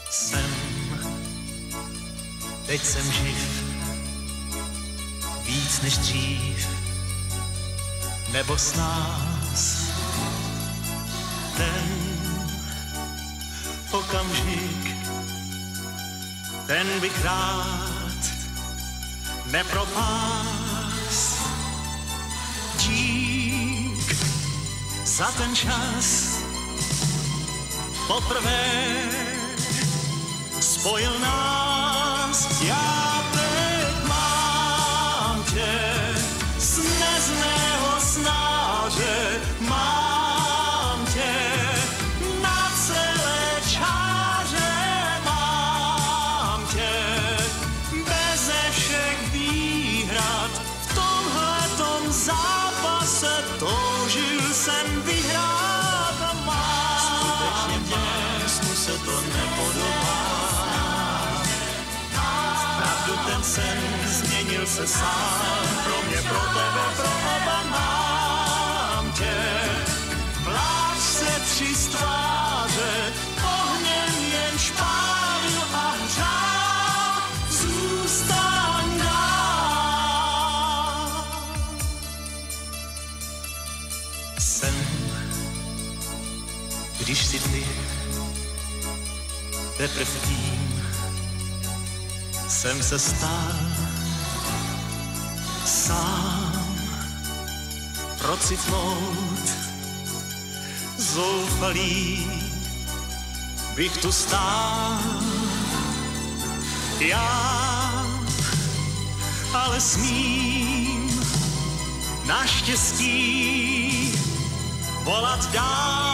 Teď jsem živ, víc než dřív, nebo s nás ten okamžik, ten bych rád nepropás. Dík za ten čas, poprvé spojil nás. Já teď mám tě z nezného snáře, mám tě na celé čáře, mám tě beze všech výhrad. V tomhletom zápase toužil jsem vyhrát a mám. Skutečně dnes se to nepodobá. Ten sen změnil se sám, pro mě, pro tebe, pro oba mám tě. Pláč se tři stváře, ohněm jen špálil a hřál, zůstaň dál. Sen, když si ty, teprv tím jsem se stal sám procitnout. Zoufalý bych tu stál já, ale smím naštěstí volat dál.